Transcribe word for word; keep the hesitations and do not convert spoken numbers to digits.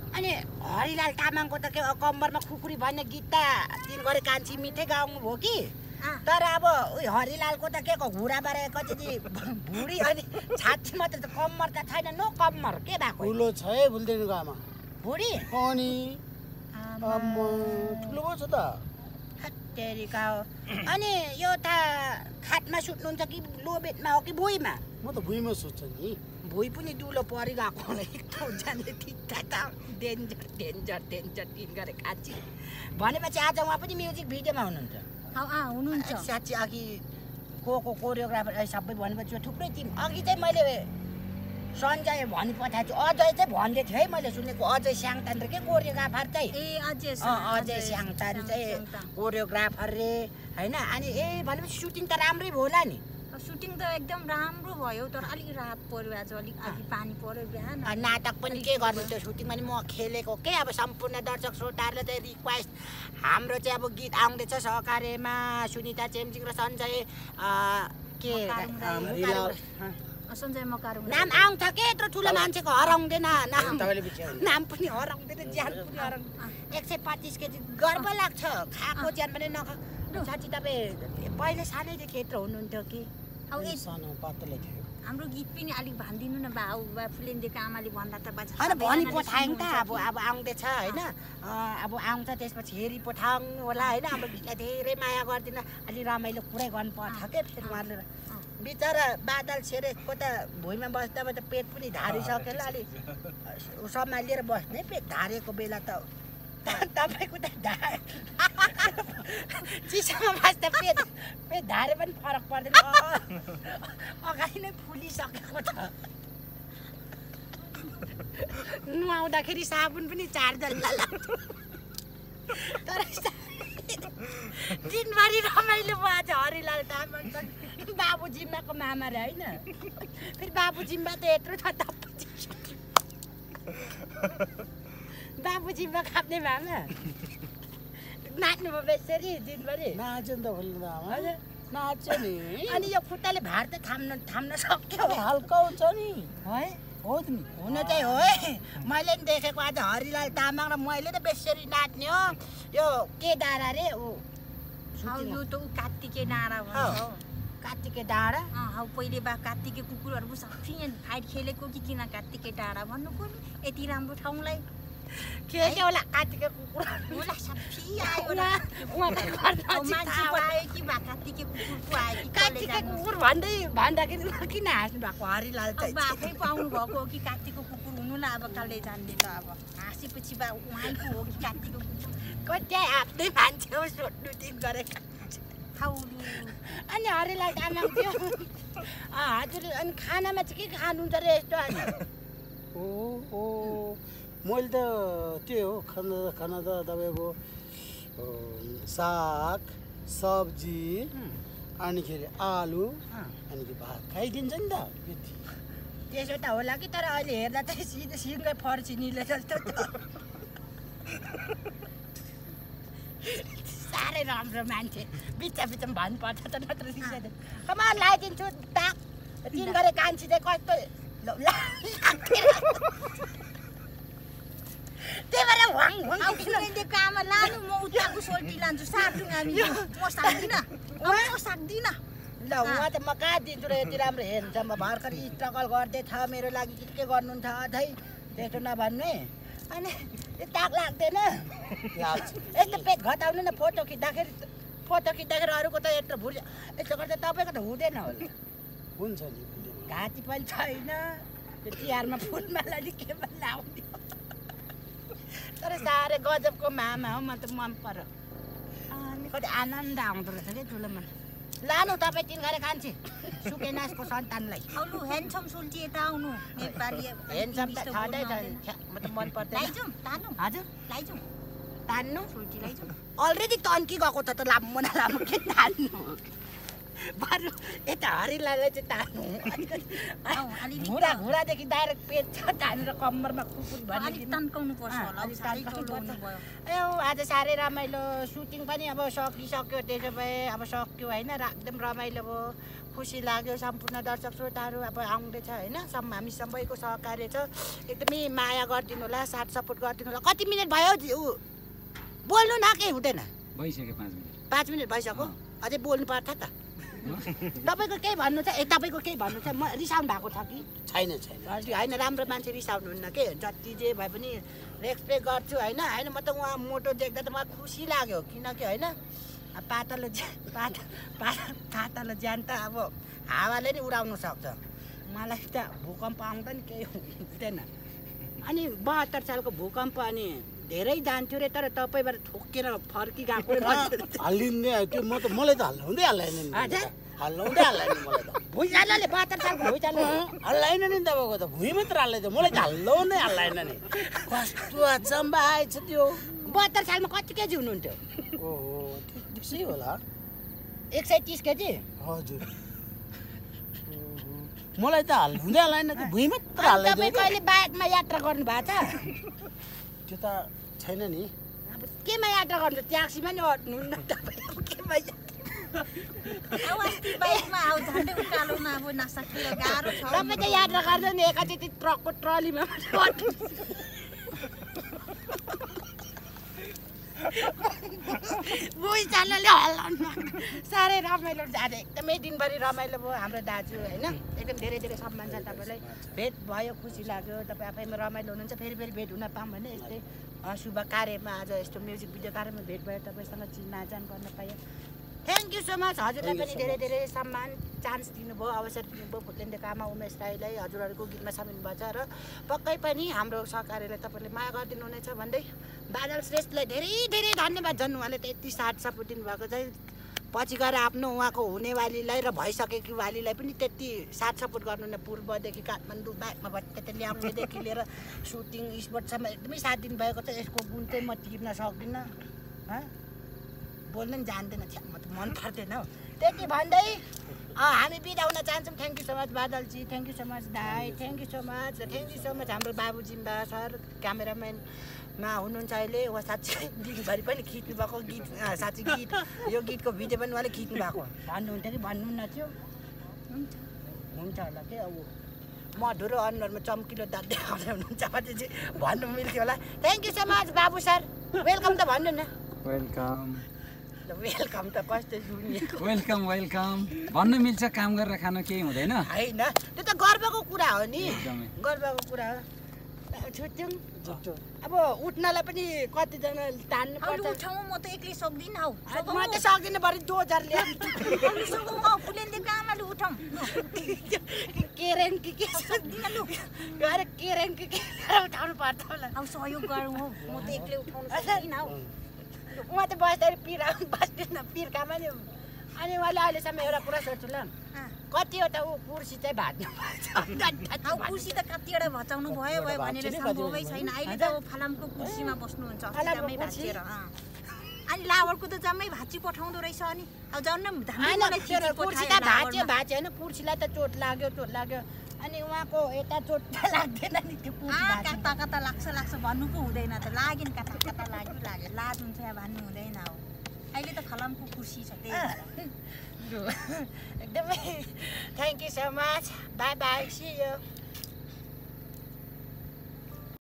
अनि हरिलाल तामाङको त के कम्मरमा खुकुरी भन्ने गीत त तिन गरे कान्छी मिठे गाउनु भयो कि तर अब उयो हरिलालको त के को घुरा बारेको चाहिँ भुडी अनि छाती मात्र त कम्मर त छैन नो कम्मर के भएको ठुलो छ है भुल्दैनुको आमा भुडी अनि आम्मा ठुलो पो छ त तेरिका हो अनि यो त खाटमा सुत्नुहुन्छ कि लोबेटमा हो कि भुइँमा म त भुइँमा सुत्छु नि भुइँ पनि दुलो परिरहेको जाने ठिकठाक त डेन्जर डेन्जर डेन्जर दिन गरे कान्छी भनेपछि आज उहाँ पनि म्युजिक भिडियोमा हुनुहुन्छ हुनुहुन्छ साँच्ची अघि को को कोरियोग्राफर सबै भनेपछि थुप्रै टिम अघि चाहिँ मैले सञ्जय भनि पठाएको छु अजय चाहिँ भन्दै थियो है मैले सुनेको अजय स्याङतान रे के कोरियोग्राफर चाहिँ ए अजय अजय स्याङतान चाहिँ कोरियोग्राफर रे होइन अनि ए भनेपछि सुटिङ त राम्रै भयो होला नि सुटिङ त एकदम राम्रो भयो तर अलिक रात पर्यो आज अलिक अघि पानी पर्यो बिहान नाटक पनि के गर्नु त्यो सुटिङमा नि म खेलेको के अब सम्पूर्ण दर्शक श्रोताहरूले चाहिँ रिक्वेस्ट हाम्रो चाहिँ अब गीत आउँदैछ सहकार्यमा सुनिता चेम्जिङ र सञ्जय के सञ्जय मकारुङ नाम आउँछ के यत्रो ठुलो मान्छेको हराउँदैन नाम नाम पनि हराउँदैन ज्यान पनि हराउँदैन एक सय पच्चिस केजी गर्व लाग्छ खाएको ज्यान पनि नखा साँच्ची तपाईँ पहिले सानैदेखि यत्रो हुनुहुन्थ्यो कि सानो पातलो थियो हाम्रो गीत पनि अलिक भनिदिनु न बाउ बा फुलेन्देको आमाले भन्दा त बाजा होइन भनि पठायौँ त अब अब आउँदैछ होइन अब आउँछ त्यसपछि हेरी पठाउनु होला होइन हाम्रो गीतलाई धेरै माया गरिदिनु अलि रमाइलो पुरै गर्नुपर्छ के फेरि उहाँले बिचरा बादल सेरेको त भुइँमा बस्दा त पेट पनि धारिसकेर अलि सम्हालिएर बस्ने पेट धारेको बेला त तपाईँको त ढा चिसोमा बस्दा पेट पेट धारे पनि फरक पर्दैन अगाडि नै फुलिसकेको छ नुहाउँदाखेरि साबुन पनि चार्जल्ला लाग्छ तर दिनभरि रमाइलो भयो आज हरिलाल तामाङ बाबु जिम्माको मामा रे होइन फेरि बाबु जिम्मा त यत्रो छ बाबु जिम्मा खाप्ने मामा नाच्नु भयो बेसरी दिनभरि नाच्यो नि त भोलि आमा नाच्यो नि अनि यो खुट्टाले भार त थाम्न थाम्न सक्यो हल्का हुन्छ नि है हो नि हुन चाहिँ हो है मैले नि देखेको आज हरिलाल तामाङ र मैले त बेसरी नाच्ने हो यो के डाँडा रे ऊ यो त ऊ कात्तिके डाँडा भन्छ कात्तिके डाँडा हौ पहिले बा कात्तिके कुकुरहरू सबै फाइट खेलेको कि किन कात्तिके डाँडा भन्नु पर्ने यति राम्रो ठाउँलाई के के होला कात्तिके कुकुर होला सबै आयो र मान्छे आयो कि बा कात्तिके कुकुरको आयो कि कात्तिके कुकुर भन्दै भन्दाखेरि किन हाँस्नु भएको हरिलाल चाहिँ आफै पाउनु भएको कि कात्तिके कुकुर हुनु ल अब कसले जान्ने त अब हाँसेपछि बा उहाँको हो कि कात्तिके कुकुर कतै आफ्नै मान्छे हो सोध्नु दिन गरेको अनि हरिलाल तामाङ थियो हजुर अनि खानामा चाहिँ के खानुहुन्छ रे यस्तो अनि ओ ओ मैले त त्यही हो खाना खाना त तपाईँको साग सब्जी अनिखेरि आलु अनि भात खाइदिन्छ नि त त्यसो त होला कि तर अहिले हेर्दा चाहिँ सिधै सिँगै फर्सिनिले जस्तो साह्रै राम्रो मान्छे बिचा बिचमा भन्नुपर्छ त नत्र रिसाइदिनु कमान लगाइदिन्छु दाग तिन गरे कान्छी चाहिँ कस्तो त्यही भएर वाङ वाङ दिएको आमा लानु म उताको सोल्टी लान्छु साट्नु हामी म सक्दिनँ म सक्दिनँ ल उहाँ त म कहाँ दिन्छु र यति राम्रो हेर्छ म भर्खर स्ट्रगल गर्दै छ मेरो लागि के के गर्नुहुन्छ अझै त्यस्तो नभन्नु है अनि दाग लाग्दैन यस्तो पेट घटाउनु न फोटो खिच्दाखेरि फोटो खिच्दाखेरि अरूको त यत्रो भुल यस्तो गर्दा तपाईँको त हुँदैन होला हुन्छ नि घाँटी पनि छैन त्यो तिहारमा फुलमाला नि के पनि लाउने तर साह्रै गजबको मामा हो म त मन पर्यो अनि कति आनन्द आउँदो रहेछ कि ठुलो मन लानु तपाईँ तिन गरे कान्छी सुकेनासको सन्तानलाई लु ह्यान्डसम सोल्टी यता आउनु नेपाली ह्यान्डसम त छँदै छ म त मन पर्दैन हजुर लैजाउँ तान्नु सोल्टी लैजाउँ अलरेडी तन्की गएको त त लामो न लामो के तान्नु बरु यता हरिलाललाई चाहिँ तान्नु अँ, अलिअलि घुँडा घुँडादेखि डाइरेक्ट पेट छ तानेर कम्मरमा कुकुर अलिक भनिदिनु तन्काउनु पर्छ अँ, होला हौ, अलिक साह्रै तन्काउनु ठुलो पर्छ। हुनुभयो। ए आज साह्रै रमाइलो सुटिङ पनि अब सकिसक्यो त्यसो भए अब सक्यो होइन र एकदम रमाइलो भयो खुसी लाग्यो सम्पूर्ण दर्शक श्रोताहरू अब आउँदैछ होइन सम हामी सबैको सहकार्य छ एकदमै माया गरिदिनु होला साथ सपोर्ट गरिदिनु होला कति मिनट भयो ऊ बोल्नु न केही हुँदैन भइसक्यो पाँच मिनट पाँच मिनट भइसक्यो अझै बोल्नु पर्छ त तपाईँको केही भन्नु छ ए तपाईँको केही भन्नु छ म रिसाउनु भएको छ कि छैन छैन हजुर होइन राम्रो मान्छे रिसाउनुहुन्न के जति जे भए पनि रेस्पेक्ट गर्छु होइन होइन म त उहाँ मोटो देख्दा त मलाई खुसी लाग्यो किनकि होइन अब पातलो ज्यान पाता पाता पातलो ज्यान त अब हावाले नि उडाउनु सक्छ मलाई त भूकम्प आउँदा नि केही हुँदैन अनि बहत्तर सालको भूकम्प अनि धेरै जान्थ्यो रे तर तपाईँबाट ठोकेर फर्की गएको हालिँदै त्यो म त मलाई त हल्लाउँदै हल्लाएन नि हजुर? हल्लाउँदै हल्लाएन मलाई त भुइँचालोले बहत्तर सालको भुइँचालो हल्लाएन नि तपाईँको त भुइँ मात्र हल्लाइदियो मलाई त हल्लाउनै हल्लाएन नि कस्तो अचम्बा आएछ त्यो बहत्तर सालमा कति केजी हुनुहुन्थ्यो ओहो त्यसै होला एक सय तिस केजी हजुर मलाई त हल्लाउँदै हल्लाएन त्यो भुइँ मात्र अनि हल्लाइदियो तपाईँ कहिले बाइकमा यात्रा गर्नु भएको छ त्यो त छैन नि अब केमा यात्रा गर्नु ट्याक्सीमा नि अट्नुहुन्न तपाईँ अब केमा यात्रा अब अस्ति बाइकमा अब झन्डै उकालोमा अब नसकेर गाह्रो छ तपाईँ त यात्रा गर्दा नि एकैचोटि ट्रकको ट्रलीमा मात्रै अट्नु भुइँचालोले हल्लाउनु साह्रै रमाइलो आज एकदमै दिनभरि रमाइलो भयो हाम्रो दाजु होइन एकदम धेरै धेरै सम्मान छ तपाईँलाई भेट भयो खुसी लाग्यो तपाईँ आफैमा रमाइलो हुनुहुन्छ फेरि फेरि भेट हुन पाऊँ भने यस्तै अ, शुभ कार्यमा आज यस्तो म्युजिक भिडियो कार्यमा भेट भयो तपाईँसँग चिनाजान गर्न पाएँ थ्याङ्क यू सो मच हजुरलाई पनि धेरै धेरै सम्मान चान्स दिनुभयो अवसर दिनुभयो फुटल्यान्डको आमा उमेश राईलाई हजुरहरूको गीतमा सामेल भएको छ र पक्कै पनि हाम्रो सहकार्यलाई तपाईँले माया गरिदिनु हुनेछ भन्दै बादल श्रेष्ठलाई धेरै धेरै धन्यवाद झन् उहाँले त यति साथ सपोर्ट दिनुभएको चाहिँ पछि गएर आफ्नो उहाँको हुनेवालीलाई र भइसकेको वालीलाई पनि त्यति साथ सपोर्ट गर्नु न पूर्वदेखि काठमाडौँ बाइकमा भत्ते ल्याउनेदेखि लिएर सुटिङ स्पटसम्म एकदमै साथ दिनुभएको छ यसको गुण चाहिँ म तिर्न सक्दिनँ हँ बोल्न नि जान्दैन छ्या म त मन पर्दैन हौ त्यति भन्दै अँ हामी बिदा हुन चाहन्छौँ thank you so much Badalji thank you so much दाई थ्याङ्क यू सो मच र थ्याङ्क यू सो मच हाम्रो बाबु जिम्बा सर क्यामेराम्यानमा हुनुहुन्छ अहिले उहाँ साँच्चै दिनभरि पनि खिच्नु भएको गीत अँ, साँच्चै गीत यो गीतको भिडियो पनि उहाँले खिच्नु भएको भन्नुहुन्थ्यो कि भन्नुहुन्न थियो हुन्छ होला के अब मधुरो अनुहारमा चम्किलो दाँत देखाउने हुनुहुन्छ भने चाहिँ भन्नु मिल्थ्यो होला थ्याङ्क यू सो मच बाबु सर वेलकम त भन्नु न वेलकम वेलकम त कस्तो सुनिएको वेलकम वेलकम भन्न मिल्छ काम गरेर खान केही हुँदैन होइन त्यो त गर्वको कुरा हो नि एकदमै। गर्वको कुरा हो छुट्यौँ अब उठ्नलाई पनि कतिजना तान्नु अरू पर्छ उठाउँ म त एक्लै सक्दिनँ हौ म त सक्दिनँ बरु दोजार ल्याउ अरू सकौँ हौ फुलेन्देको आमाले उठाउँ केरेङ कि के सक्दिनँ लु अरे केरेङ कि के उठाउनु पर्छ होला अब सहयोग गरौँ हौ म त एक्लै उठाउनु सक्दिनँ हौ उहाँ त बस्दाखेरि पिर बस्दैन पिर्कामा नि अनि उहाँले अहिलेसम्म एउटा कुरा सोध्छु ल अँ। कतिवटा ऊ कुर्सी चाहिँ भाट्नु अब कुर्सी त कतिवटा भचाउनु भयो भयो भनेर सम्भवै छैन अहिले त अब फलामको कुर्सीमा बस्नुहुन्छ अस्ति फलामको जम्मै कुर्सी? भाँचिएर अँ। अनि लावरको त जम्मै भाँची पठाउँदो रहेछ अनि अब झन् धामी होइन मलाई खिची कुर्सी त पठायो भाँच्यो लावरमा। भाँच्यो होइन कुर्सीलाई त चोट लाग्यो चोट लाग्यो अनि उहाँको यता चोट त लाग्दैन नि त्यो कुर्सी आ, भाँच्यो। कता कता लाग्छ लाग्छ भन्नु पो हुँदैन त लाग्यो नि कता कता लाग्यो लाग्यो लाज हुन्छ या भन्नु हुँदैन हो अहिले त फलामको कुर्सी छ त्यही भएर। एकदमै thank you so much bye bye see you